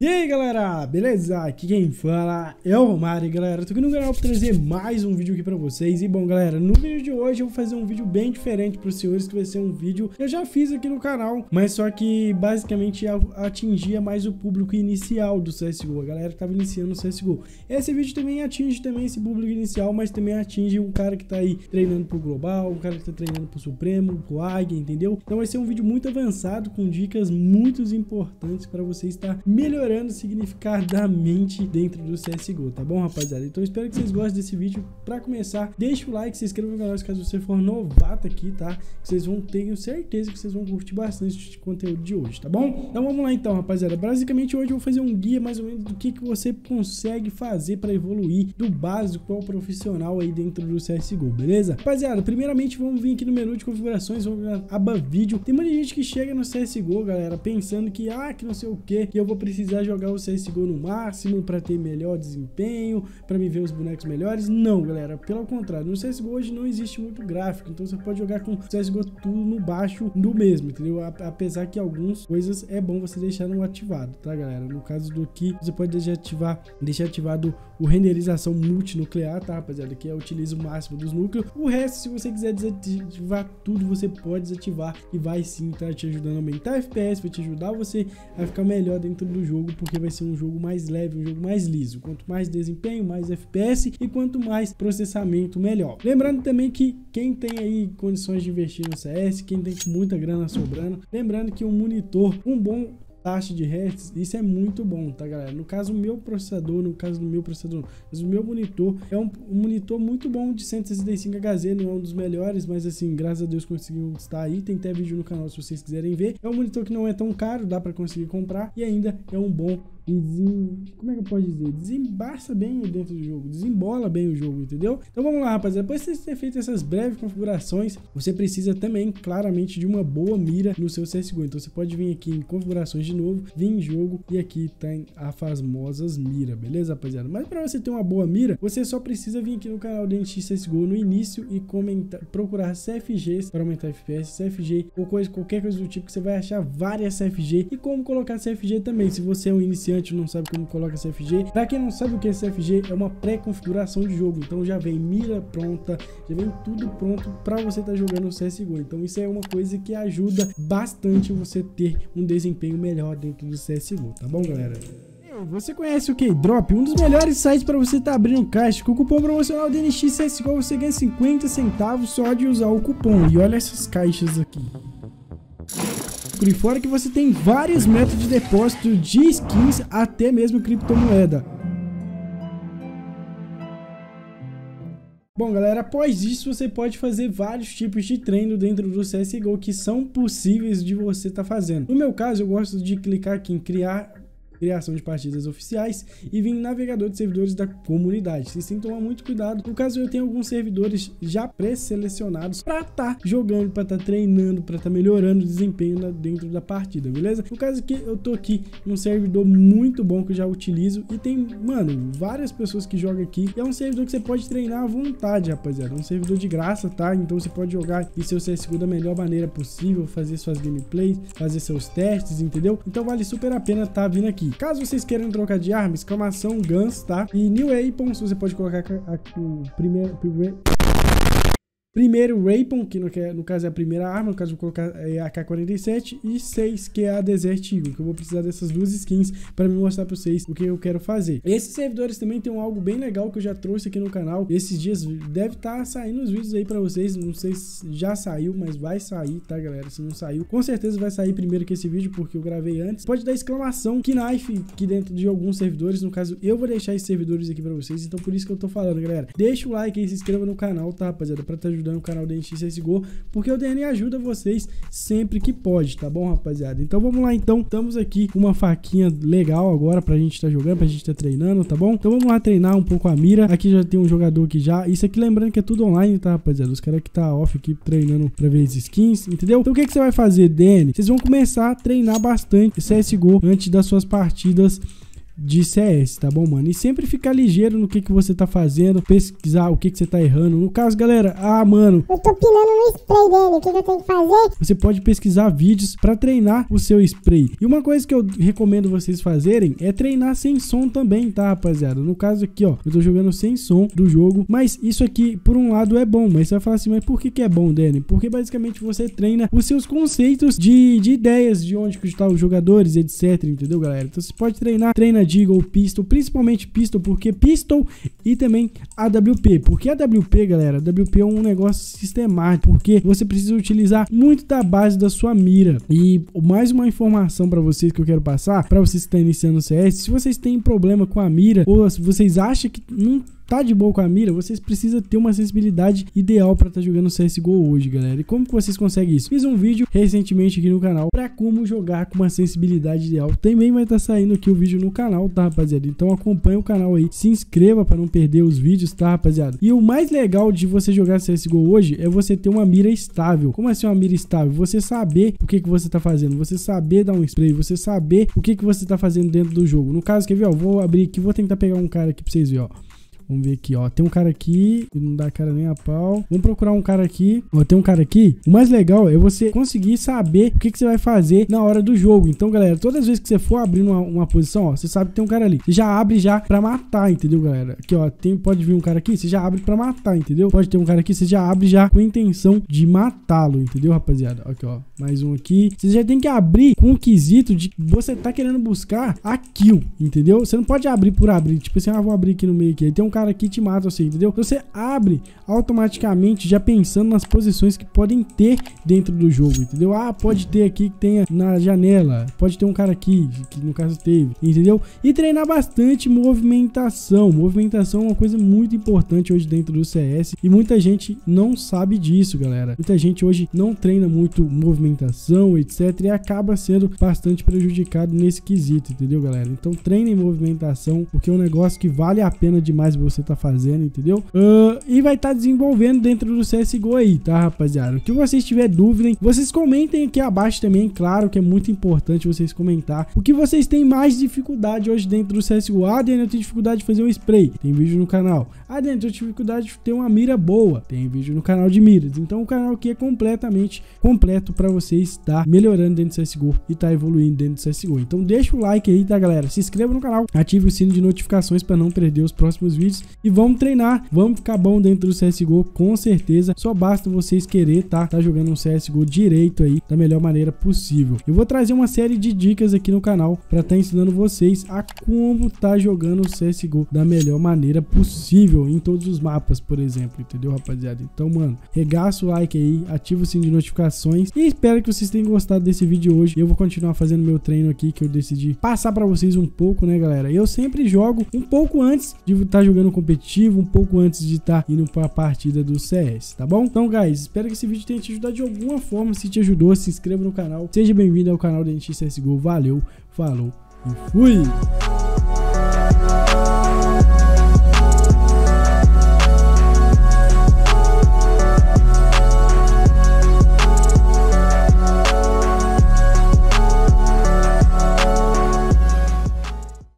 E aí galera, beleza? Aqui quem fala é o Romário, galera. Tô aqui no canal pra trazer mais um vídeo aqui pra vocês. E bom galera, no vídeo de hoje eu vou fazer um vídeo bem diferente pros senhores, que vai ser um vídeo que eu já fiz aqui no canal, mas só que basicamente atingia mais o público inicial do CSGO, a galera que tava iniciando o CSGO. Esse vídeo também atinge também esse público inicial, mas também atinge um cara que tá aí treinando pro Global, um cara que tá treinando pro Supremo, pro Águia, entendeu? Então vai ser um vídeo muito avançado, com dicas muito importantes pra você estar melhorando significadamente dentro do CSGO, tá bom, rapaziada? Então espero que vocês gostem desse vídeo. Pra começar, deixa o like, se inscreva no canal caso você for novato aqui, tá? Que vocês vão, tenho certeza que vocês vão curtir bastante o conteúdo de hoje, tá bom? Então vamos lá então, rapaziada. Basicamente hoje eu vou fazer um guia mais ou menos do que você consegue fazer pra evoluir do básico ao profissional aí dentro do CSGO, beleza? Rapaziada, primeiramente vamos vir aqui no menu de configurações, vamos ver na aba vídeo. Tem muita gente que chega no CSGO, galera, pensando que não sei o que eu vou precisar jogar o CSGO no máximo para ter melhor desempenho, para me ver os bonecos melhores. Não, galera, pelo contrário, no CSGO hoje não existe muito gráfico, então você pode jogar com o CSGO tudo no baixo do mesmo, entendeu? Apesar que algumas coisas é bom você deixar no ativado, tá, galera? No caso do que você pode deixar ativado o renderização multinuclear, tá, rapaziada? Que utiliza o máximo dos núcleos. O resto, se você quiser desativar tudo, você pode desativar e vai sim estar te ajudando a aumentar a FPS, vai te ajudar você a ficar melhor dentro do jogo, porque vai ser um jogo mais leve, um jogo mais liso. Quanto mais desempenho, mais FPS e quanto mais processamento, melhor. Lembrando também que quem tem aí condições de investir no CS, quem tem muita grana sobrando, lembrando que um monitor, um bom taxa de hertz, isso é muito bom, tá, galera? No caso, o meu monitor é um monitor muito bom de 165Hz, não é um dos melhores, mas assim, graças a Deus conseguiu estar aí. Tem até vídeo no canal se vocês quiserem ver. É um monitor que não é tão caro, dá pra conseguir comprar e ainda é um bom como é que eu posso dizer? Desembaça bem dentro do jogo, desembola bem o jogo, entendeu? Então vamos lá, rapaziada. Depois de você ter feito essas breves configurações, você precisa também, claramente, de uma boa mira no seu CSGO. Então você pode vir aqui em configurações de novo, vir em jogo e aqui tem a famosas mira, beleza, rapaziada? Mas para você ter uma boa mira, você só precisa vir aqui no canal do NX CSGO no início e procurar CFGs para aumentar FPS, CFG ou qualquer coisa do tipo, que você vai achar várias CFG e como colocar CFG também. Se você é um iniciante, não sabe como coloca CFG, pra quem não sabe o que é CFG, é uma pré-configuração de jogo, então já vem mira pronta, já vem tudo pronto pra você estar jogando o CSGO. Então isso é uma coisa que ajuda bastante você ter um desempenho melhor dentro do CSGO, tá bom, galera? Você conhece o Keydrop? Um dos melhores sites para você estar abrindo caixa. Com o cupom promocional DNX CSGO você ganha 50 centavos só de usar o cupom. E olha essas caixas aqui. Por fora que você tem vários métodos de depósito de skins, até mesmo criptomoeda. Bom, galera, após isso você pode fazer vários tipos de treino dentro do CSGO que são possíveis de você estar fazendo. No meu caso, eu gosto de clicar aqui em criação de partidas oficiais e vir em navegador de servidores da comunidade. Vocês têm que tomar muito cuidado. No caso, eu tenho alguns servidores já pré-selecionados para estar jogando, para estar treinando, para estar melhorando o desempenho dentro da partida, beleza? No caso aqui, eu tô aqui num servidor muito bom que eu já utilizo e tem, mano, várias pessoas que jogam aqui. E é um servidor que você pode treinar à vontade, rapaziada. É um servidor de graça, tá? Então você pode jogar em seu CSGO da melhor maneira possível, fazer suas gameplays, fazer seus testes, entendeu? Então vale super a pena estar vindo aqui. Caso vocês queiram trocar de arma, exclamação Guns, tá? E New Weapons, você pode colocar aqui o primeiro Weapon, que no caso é a primeira arma, no caso eu vou colocar a AK-47 e 6, que é a Desert Eagle, que eu vou precisar dessas duas skins para me mostrar para vocês o que eu quero fazer. Esses servidores também tem algo bem legal que eu já trouxe aqui no canal. Esses dias deve estar saindo os vídeos aí para vocês, não sei se já saiu, mas vai sair, tá, galera? Se não saiu, com certeza vai sair primeiro que esse vídeo, porque eu gravei antes. Pode dar exclamação Knife aqui dentro de alguns servidores, no caso eu vou deixar esses servidores aqui para vocês, então por isso que eu tô falando, galera. Deixa o like aí, se inscreva no canal, tá, rapaziada, para estar ajudando o canal da NX CSGO, porque o DN ajuda vocês sempre que pode, tá bom, rapaziada? Então vamos lá, então, estamos aqui com uma faquinha legal agora pra gente estar jogando, pra gente estar treinando, tá bom? Então vamos lá treinar um pouco a mira. Aqui já tem um jogador aqui já, isso aqui lembrando que é tudo online, tá, rapaziada? Os caras que tá off aqui treinando pra ver as skins, entendeu? Então o que que você vai fazer, DN? Vocês vão começar a treinar bastante CSGO antes das suas partidas de CS, tá bom, mano? E sempre ficar ligeiro no que você tá fazendo, pesquisar o que você tá errando. No caso, galera, mano, eu tô pinando no spray dele, o que eu tenho que fazer? Você pode pesquisar vídeos pra treinar o seu spray. E uma coisa que eu recomendo vocês fazerem é treinar sem som também, tá, rapaziada? No caso aqui, ó, eu tô jogando sem som do jogo, mas isso aqui, por um lado, é bom. Mas você vai falar assim, mas por que é bom, Danny? Porque basicamente você treina os seus conceitos de ideias, de onde que estão os jogadores, etc, entendeu, galera? Então você pode treinar, treina Deagle, Pistol, principalmente Pistol, porque Pistol e também AWP. Porque AWP, galera, AWP é um negócio sistemático, porque você precisa utilizar muito da base da sua mira. E mais uma informação pra vocês que eu quero passar, pra vocês que estão iniciando o CS, se vocês têm problema com a mira, ou se vocês acham que não tá de boa com a mira, vocês precisam ter uma sensibilidade ideal para estar jogando CSGO hoje, galera. E como que vocês conseguem isso? Fiz um vídeo recentemente aqui no canal para como jogar com uma sensibilidade ideal. Também vai estar saindo aqui o vídeo no canal, tá, rapaziada? Então acompanha o canal aí, se inscreva para não perder os vídeos, tá, rapaziada? E o mais legal de você jogar CSGO hoje é você ter uma mira estável. Como assim uma mira estável? Você saber o que você tá fazendo, você saber dar um spray, você saber o que você tá fazendo dentro do jogo. No caso, quer ver, ó, vou abrir aqui, vou tentar pegar um cara aqui pra vocês verem, ó. Vamos ver aqui, ó. Tem um cara aqui, que não dá cara nem a pau. Vamos procurar um cara aqui. Ó, tem um cara aqui. O mais legal é você conseguir saber o que você vai fazer na hora do jogo. Então, galera, todas as vezes que você for abrir uma posição, ó, você sabe que tem um cara ali. Você já abre já pra matar, entendeu, galera? Aqui, ó, pode vir um cara aqui, você já abre pra matar, entendeu? Pode ter um cara aqui, você já abre já com a intenção de matá-lo, entendeu, rapaziada? Aqui, ó, mais um aqui. Você já tem que abrir com o quesito de que você tá querendo buscar a kill, entendeu? Você não pode abrir por abrir. Tipo assim, vou abrir aqui no meio aqui. Aí tem um cara aqui te mata você, entendeu? Você abre automaticamente já pensando nas posições que podem ter dentro do jogo, entendeu? Pode ter aqui que tenha na janela, pode ter um cara aqui, que no caso teve, entendeu? E treinar bastante movimentação. Movimentação é uma coisa muito importante hoje dentro do CS e muita gente não sabe disso, galera. Muita gente hoje não treina muito movimentação, etc, e acaba sendo bastante prejudicado nesse quesito, entendeu, galera? Então treinem movimentação, porque é um negócio que vale a pena demais você tá fazendo, entendeu? E vai estar desenvolvendo dentro do CSGO aí, tá, rapaziada? O que vocês tiver dúvida, vocês comentem aqui abaixo também, claro que é muito importante vocês comentar o que vocês têm mais dificuldade hoje dentro do CSGO. Daniel, eu tenho dificuldade de fazer um spray, tem vídeo no canal. Daniel, eu tenho dificuldade de ter uma mira boa, tem vídeo no canal de miras. Então o canal aqui é completamente completo pra vocês estar melhorando dentro do CSGO e tá evoluindo dentro do CSGO. Então deixa o like aí, tá, galera? Se inscreva no canal, ative o sino de notificações pra não perder os próximos vídeos. E vamos treinar, vamos ficar bom dentro do CSGO, com certeza. Só basta vocês querer tá jogando um CSGO direito aí, da melhor maneira possível. Eu vou trazer uma série de dicas aqui no canal pra estar ensinando vocês a como tá jogando o CSGO da melhor maneira possível, em todos os mapas, por exemplo, entendeu, rapaziada? Então, mano, regaça o like aí, ativa o sino de notificações e espero que vocês tenham gostado desse vídeo hoje. Eu vou continuar fazendo meu treino aqui, que eu decidi passar pra vocês um pouco, né, galera? Eu sempre jogo um pouco antes de estar jogando competitivo, um pouco antes de estar indo para a partida do CS, tá bom? Então, guys, espero que esse vídeo tenha te ajudado de alguma forma. Se te ajudou, se inscreva no canal. Seja bem-vindo ao canal da NX CSGO. Valeu, falou e fui!